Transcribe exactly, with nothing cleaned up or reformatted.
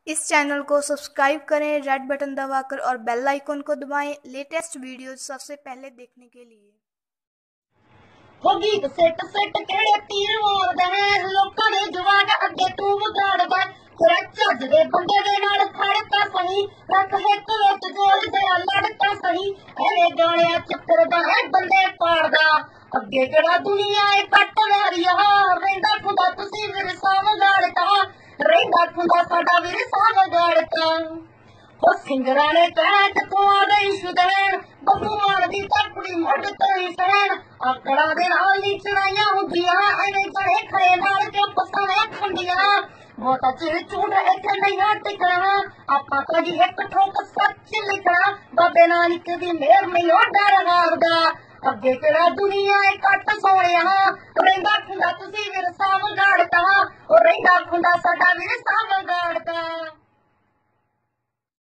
इस चैनल को सब्सक्राइब करें, रेड बटन दबाकर और बेल आइकन को दबाएं लेटेस्ट वीडियो सबसे पहले देखने के लिए। हो गीत सेट सेट केड़े तीर मारदे ने लोकां दे जवान अगे तू वगाड़दा तेरा झज दे बंदे दे नाल खड़ता सही रख हिक विच जोड़ तेरा लड़ता सही एवे गाणियां चक्कर दा है बंदे पाड़दा अगे केड़ा दुनिया ए कट लहरिया रहिंदा खुदा तुसी विरसा वगाड़ता रहिंदा खुदा साडा विरसा वगाड़ता हो सिंगरां ने कहना कित्थों आ गई शुदैन बबू मान दी तकड़ी मुढ़ तोई सहन आकड़ा दे नाल नी चढ़ाइयां हुंदियां एवें चढ़े खड़े नाल क्यों पसावे खंडियां बहुता चिर झूठ इत्थे नहीं टिकना आपां कदी इक ठोक सच लिखना बाबे नानक दी मेहर नहीं डर हारदा अगे केड़ा दुनिया ए कट सोहणिया रहिंदा खुंदा तुसी विरसा वगाड़ता ओ रहिंदा खुंदा साडा विरसा वगाड़ता।